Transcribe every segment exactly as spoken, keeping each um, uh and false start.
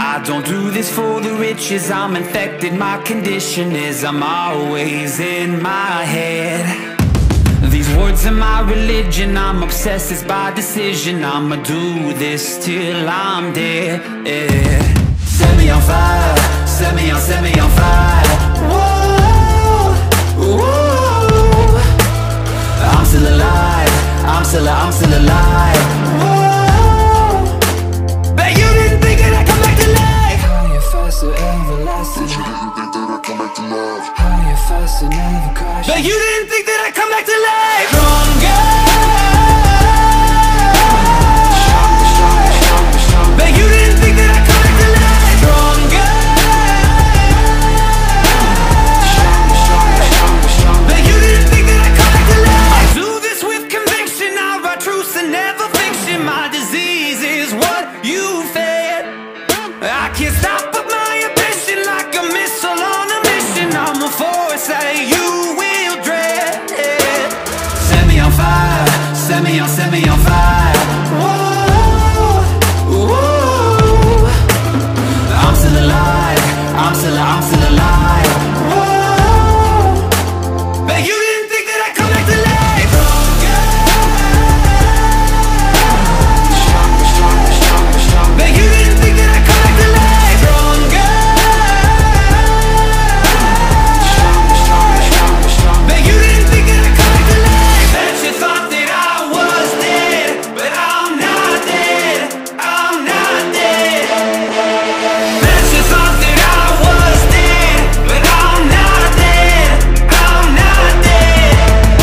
I don't do this for the riches, I'm infected, my condition is I'm always in my head. These words are my religion, I'm obsessed, it's by decision. I'ma do this till I'm dead, yeah. Set me on fire, set me on, set me on fire. Whoa, whoa. I'm still alive, I'm still, I'm still alive. Whoa. Bet you didn't think that I'd come back to life. Higher, faster, everlasting. Bet you didn't think that I'd come back to life. Higher, faster, never crash. Bet you didn't think that I'd come back to life. Stronger. Stronger, stronger, stronger, stronger. Bet you didn't think that I'd come back to life. Stronger. Stronger, stronger, stronger, stronger. Bet you didn't think that I'd come back to life. I do this with conviction, I write truths and never fiction. My disease is what you fed. I can't stop but my ambition, like a missile on a mission. I'm a force that you will dread. Set me on fire, set me on, set me on fire. Whoa, whoa. I'm still alive, I'm still, I'm still alive. Whoa. Bet you didn't think that I'd come back to life. Stronger, stronger, stronger, stronger. Bet you didn't think that I'd come back to life. Stronger. Stronger, stronger, stronger, stronger. Bet you didn't think that I'd come back to life. Bet you thought that I was dead, but I'm not dead, I'm not dead. Bet you thought that I was dead, but I'm not dead, I'm not dead.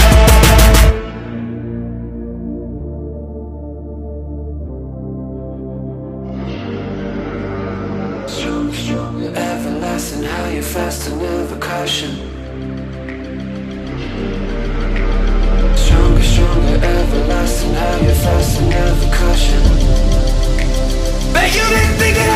Stronger, stronger, everlasting, higher, faster, never caution. Stronger, stronger, everlasting, higher, faster, never caution. Bet you didn't think that